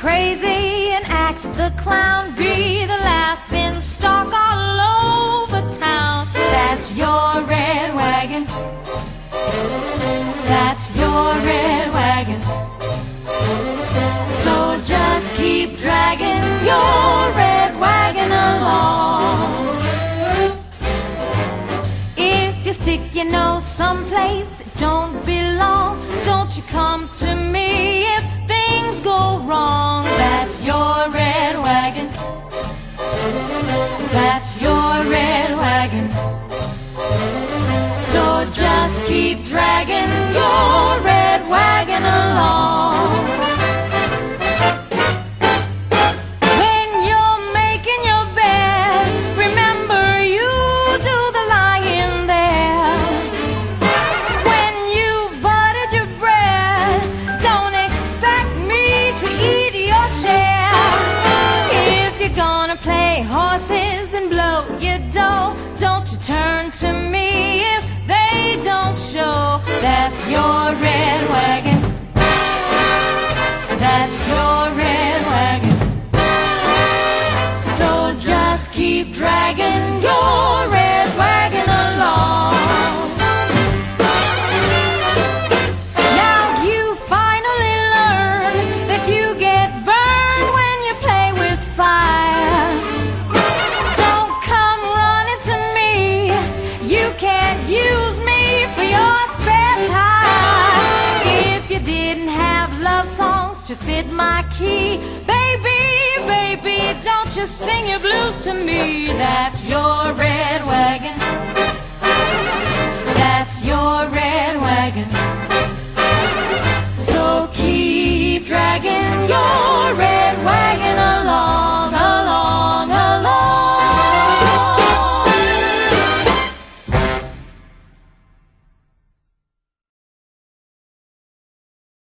crazy and act the clown, be the laughing stock all over town. That's your red wagon. That's your red wagon. So just keep dragging your red wagon along. If you stick your nose someplace it don't belong, don't you come to me if things go wrong. That's your red wagon. That's your red wagon. So just keep dragging your red wagon along. When you're making your bed, remember you do the lying there. When you've buttered your bread, don't expect me to eat your share. If you're gonna play horses and blow your dough, don't you turn to me if they don't show. That's your red wagon. That's your red wagon. So just keep dragging your red wagon along. Now you finally learn that you get burned when you play with fire. Don't come running to me, you can't use me for your spare time. If you didn't have love songs to fit my key, baby, baby, don't you sing your blues to me. That's your red